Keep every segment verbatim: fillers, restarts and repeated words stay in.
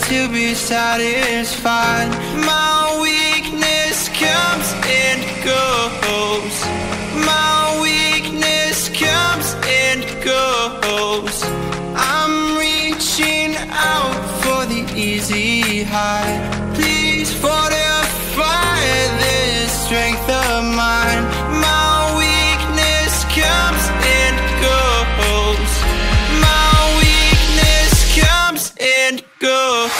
to be satisfied. My weakness comes and goes. My weakness comes and goes. I'm reaching out for the easy high. Please fortify this strength of mine. My weakness comes and goes. My weakness comes and goes.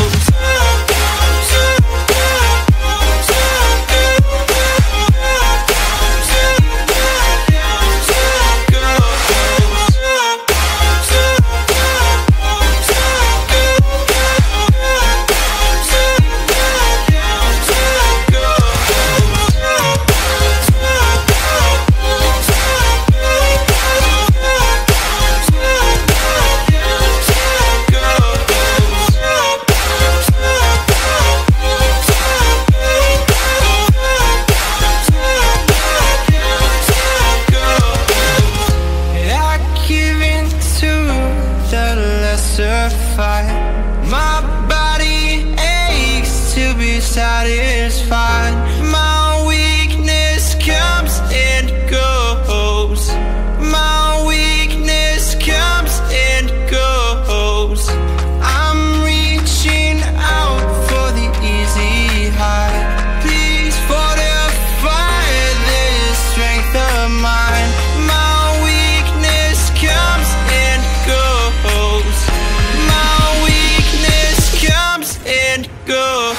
My body aches to be satisfied. My weakness comes and goes. My weakness comes and goes. I'm reaching out for the easy high. Please fortify this strength of mine. My weakness comes and goes. My weakness comes and goes.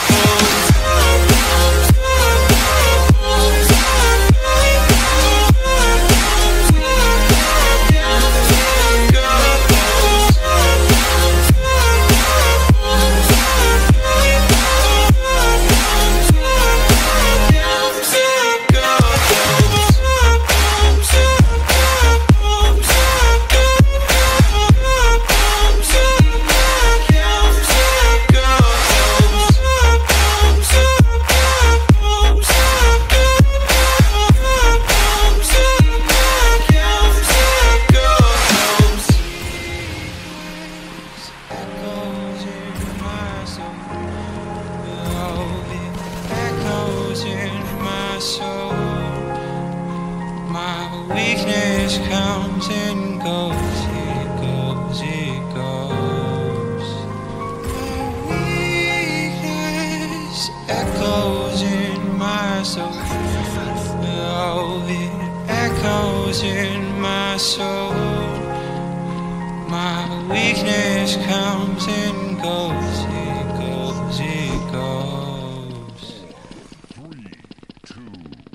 Weakness comes and goes, it goes, it goes. My weakness echoes in my soul. Oh, it echoes in my soul. My weakness comes and goes, it goes, it goes. Three, two,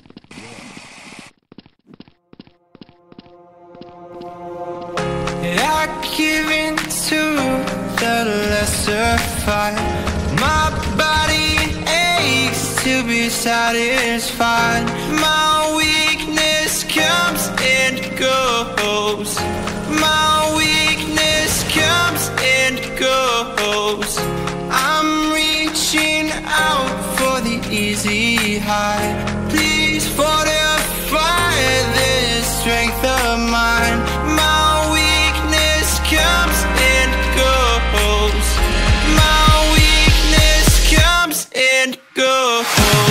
I give in to the lesser fight. My body aches to be satisfied. My weakness comes and goes. My weakness comes and goes. I'm reaching out for the easy high. Please fortify this strength of mine. My weakness comes and goes. My weakness comes and goes.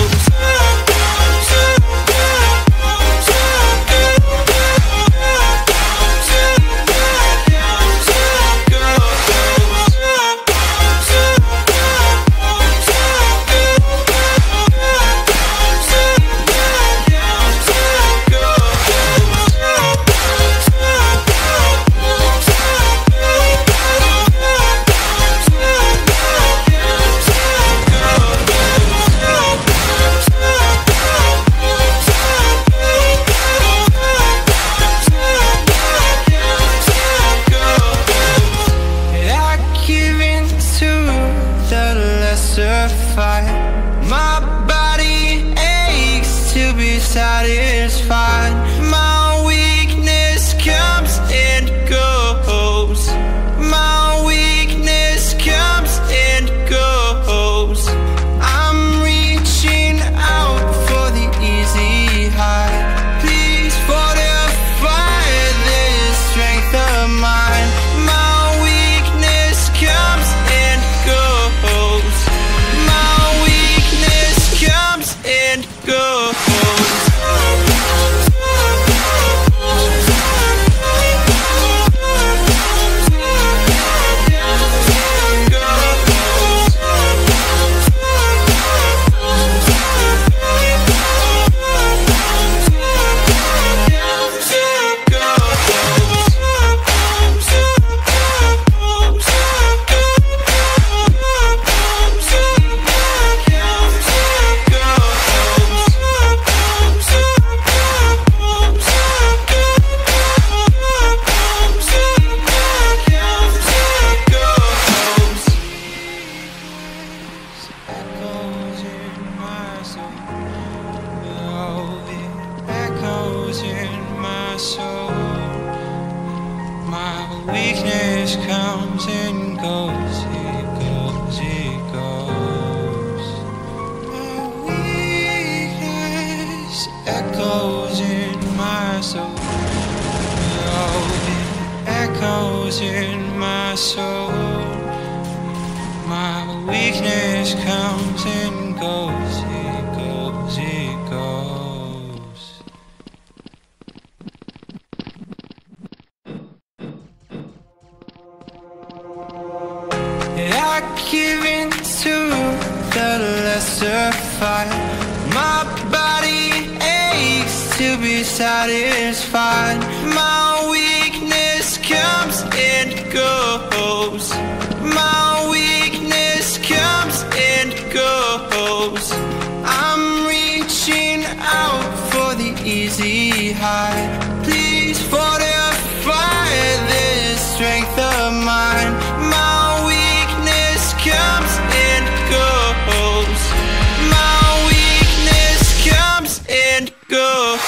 My body aches to be satisfied. My weakness comes and goes. My weakness comes and goes. I'm reaching out for the easy high. Please fortify this strength of mine. My weakness comes and goes. echoes in my soul. My weakness comes and goes, it goes, it goes. I give in to the lesser fight. My body aches to be satisfied. My weakness comes and goes. My weakness comes and goes. I'm reaching out for the easy high. Please fortify this strength of mine. My weakness comes and goes. My weakness comes and goes.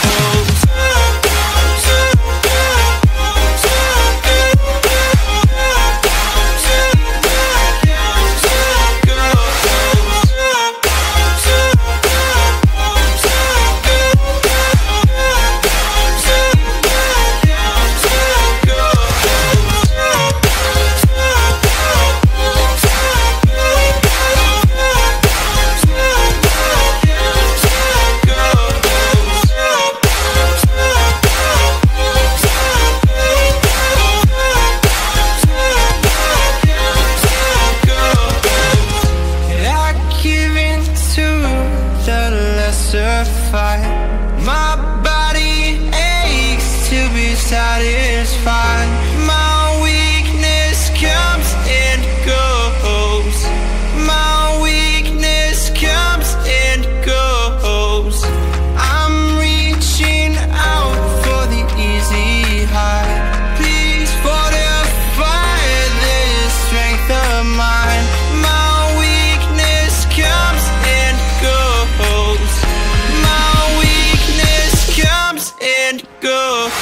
My body aches to be satisfied. My weakness comes and goes. My weakness comes and goes. I'm reaching out for the easy high. Please fortify this strength of mine. My weakness comes and goes. Comes and goes.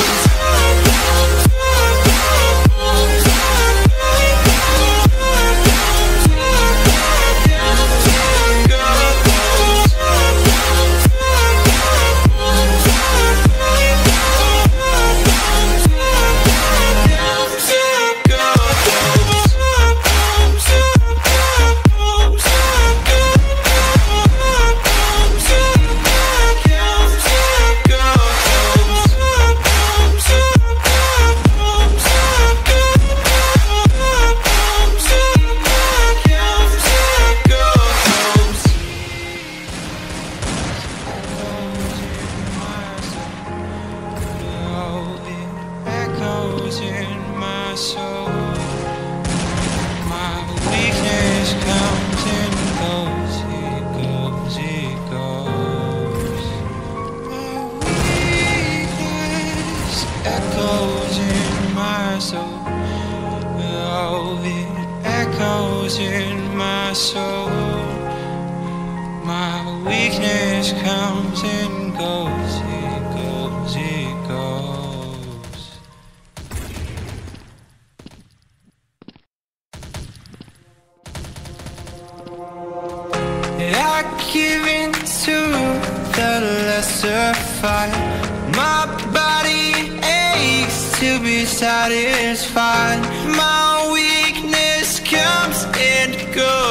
In my soul, my weakness comes and goes, it goes, it goes. My weakness echoes in my soul. Oh, it echoes in my soul. My weakness comes and goes, it goes, it goes. I give in to the lesser fight. My body aches to be satisfied. My weakness comes and goes.